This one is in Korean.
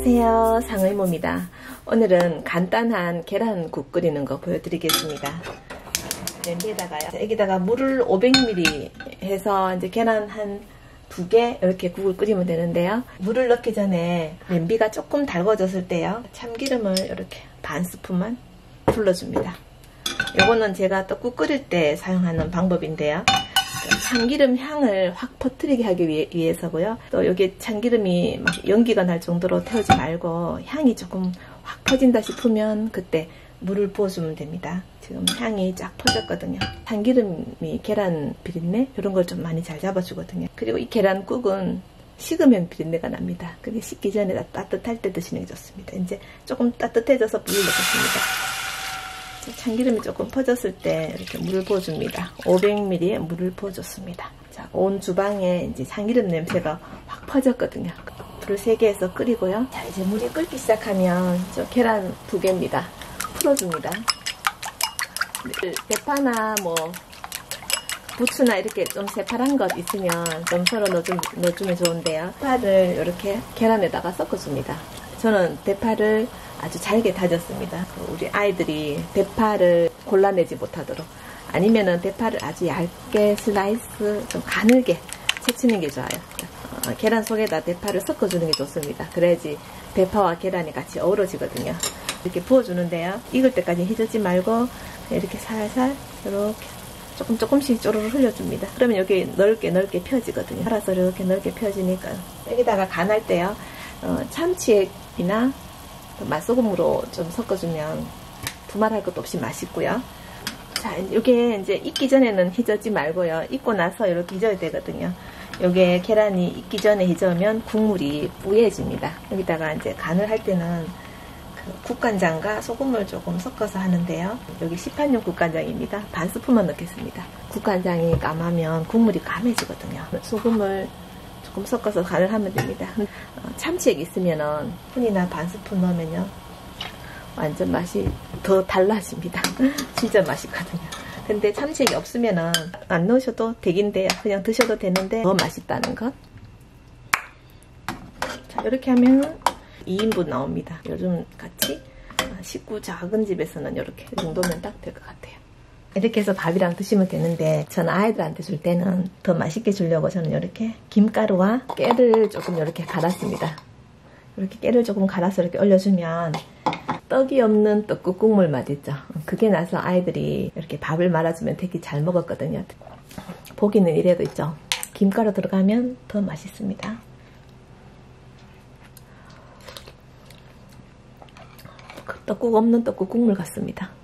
안녕하세요, 상의모입니다. 오늘은 간단한 계란국 끓이는 거 보여드리겠습니다. 냄비에다가요, 여기다가 물을 500ml 해서 이제 계란 한 2개 이렇게 국을 끓이면 되는데요. 물을 넣기 전에 냄비가 조금 달궈졌을 때요, 참기름을 이렇게 반 스푼만 둘러줍니다. 요거는 제가 떡국 끓일 때 사용하는 방법인데요. 참기름 향을 확 퍼뜨리게 하기 위해서고요. 또 여기 참기름이 막 연기가 날 정도로 태우지 말고 향이 조금 확 퍼진다 싶으면 그때 물을 부어주면 됩니다. 지금 향이 쫙 퍼졌거든요. 참기름이 계란 비린내 이런 걸 좀 많이 잘 잡아주거든요. 그리고 이 계란국은 식으면 비린내가 납니다. 근데 식기 전에 따뜻할 때 드시는 게 좋습니다. 이제 조금 따뜻해져서 물을 넣겠습니다. 참기름이 조금 퍼졌을 때 이렇게 물을 부어줍니다. 500ml에 물을 부어줬습니다. 자, 온 주방에 이제 참기름 냄새가 확 퍼졌거든요. 불을 3개 해서 끓이고요. 자, 이제 물이 끓기 시작하면 저 계란 2개입니다. 풀어줍니다. 대파나 뭐 부추나 이렇게 좀 새파란 것 있으면 좀 썰어 넣어주면 좋은데요. 대파를 이렇게 계란에다가 섞어줍니다. 저는 대파를 아주 잘게 다졌습니다. 우리 아이들이 대파를 골라내지 못하도록, 아니면은 대파를 아주 얇게 슬라이스 좀 가늘게 채치는 게 좋아요. 계란 속에다 대파를 섞어주는 게 좋습니다. 그래야지 대파와 계란이 같이 어우러지거든요. 이렇게 부어주는데요, 익을 때까지 휘젓지 말고 이렇게 살살 이렇게 조금씩 쪼르르 흘려줍니다. 그러면 여기 넓게 펴지거든요. 알아서 이렇게 넓게 펴지니까 여기다가 간할 때요, 참치액이나 맛소금으로 좀 섞어주면 두말할 것도 없이 맛있고요. 자, 이게 이제 익기 전에는 휘젓지 말고요, 익고 나서 이렇게 휘저어야 되거든요. 요게 계란이 익기 전에 휘저으면 국물이 뿌예집니다. 여기다가 이제 간을 할 때는 국간장과 소금을 조금 섞어서 하는데요. 여기 시판용 국간장입니다. 반 스푼만 넣겠습니다. 국간장이 까마면 국물이 까매지거든요. 소금을 조금 섞어서 간을 하면 됩니다. 참치액 있으면은 혼이나 반 스푼 넣으면요, 완전 맛이 더 달라집니다. 진짜 맛있거든요. 근데 참치액이 없으면은 안 넣으셔도 되긴데요, 그냥 드셔도 되는데 더 맛있다는 것. 자, 이렇게 하면 2인분 나옵니다. 요즘 같이 식구 작은 집에서는 이렇게 정도면 딱 될 것 같아요. 이렇게 해서 밥이랑 드시면 되는데, 저는 아이들한테 줄 때는 더 맛있게 주려고 저는 이렇게 김가루와 깨를 조금 이렇게 갈았습니다. 이렇게 깨를 조금 갈아서 이렇게 올려주면 떡이 없는 떡국 국물 맛 있죠. 그게 나서 아이들이 이렇게 밥을 말아주면 되게 잘 먹었거든요. 보기는 이래도 있죠, 김가루 들어가면 더 맛있습니다. 떡국 없는 떡국 국물 같습니다.